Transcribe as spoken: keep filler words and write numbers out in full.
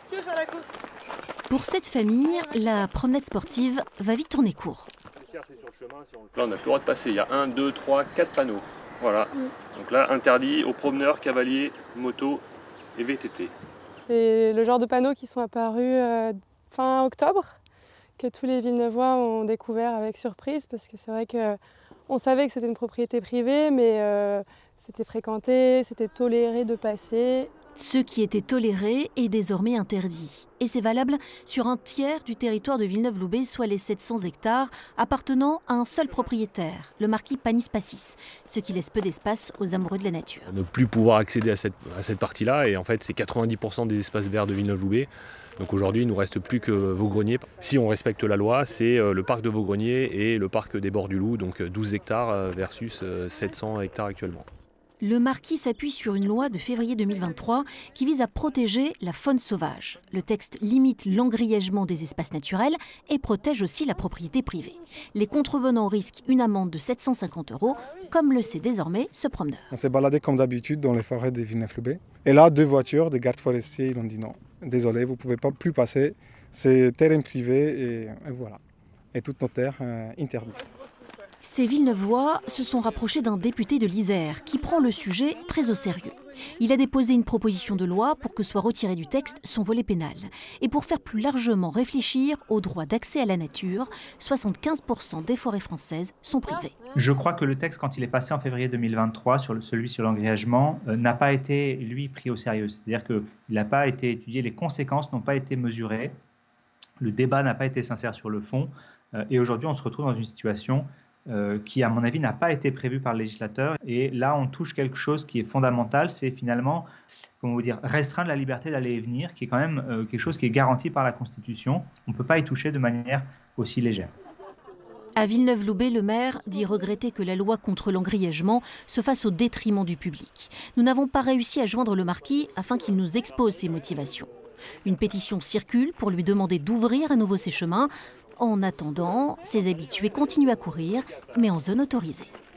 Pour cette famille, la promenade sportive va vite tourner court. Là, on n'a plus le droit de passer. Il y a un, deux, trois, quatre panneaux. Voilà. Donc là, interdit aux promeneurs, cavaliers, motos et V T T. C'est le genre de panneaux qui sont apparus euh, fin octobre, que tous les Villeneuvois ont découvert avec surprise, parce que c'est vrai qu'on savait que c'était une propriété privée, mais euh, c'était fréquenté, c'était toléré de passer. Ce qui était toléré est désormais interdit. Et c'est valable sur un tiers du territoire de Villeneuve-Loubet, soit les sept cents hectares appartenant à un seul propriétaire, le marquis Panis-Passis, ce qui laisse peu d'espace aux amoureux de la nature. Ne plus pouvoir accéder à cette, à cette partie-là, et en fait c'est quatre-vingt-dix pour cent des espaces verts de Villeneuve-Loubet. Donc aujourd'hui, il ne nous reste plus que Vaugrenier. Si on respecte la loi, c'est le parc de Vaugrenier et le parc des Bords du Loup, donc douze hectares versus sept cents hectares actuellement. Le marquis s'appuie sur une loi de février deux mille vingt-trois qui vise à protéger la faune sauvage. Le texte limite l'engrillagement des espaces naturels et protège aussi la propriété privée. Les contrevenants risquent une amende de sept cent cinquante euros, comme le sait désormais ce promeneur. On s'est baladé comme d'habitude dans les forêts de Villeneuve-Loubet. Et là, deux voitures, des gardes forestiers, ils ont dit non, désolé, vous ne pouvez pas plus passer, c'est terrain privé et, et voilà. Et toutes nos terres euh, interdites. Ces Villeneuvois se sont rapprochés d'un député de l'Isère qui prend le sujet très au sérieux. Il a déposé une proposition de loi pour que soit retiré du texte son volet pénal. Et pour faire plus largement réfléchir au droit d'accès à la nature, soixante-quinze pour cent des forêts françaises sont privées. Je crois que le texte, quand il est passé en février deux mille vingt-trois, sur le, celui sur l'engrillagement, euh, n'a pas été, lui, pris au sérieux. C'est-à-dire qu'il n'a pas été étudié, les conséquences n'ont pas été mesurées, le débat n'a pas été sincère sur le fond. Euh, et aujourd'hui, on se retrouve dans une situation Euh, qui, à mon avis, n'a pas été prévu par le législateur. Et là, on touche quelque chose qui est fondamental, c'est finalement, comment vous dire, restreindre la liberté d'aller et venir, qui est quand même euh, quelque chose qui est garanti par la Constitution. On ne peut pas y toucher de manière aussi légère. À Villeneuve-Loubet, le maire dit regretter que la loi contre l'engrillagement se fasse au détriment du public. Nous n'avons pas réussi à joindre le marquis afin qu'il nous expose ses motivations. Une pétition circule pour lui demander d'ouvrir à nouveau ses chemins. En attendant, ses habitués continuent à courir, mais en zone autorisée.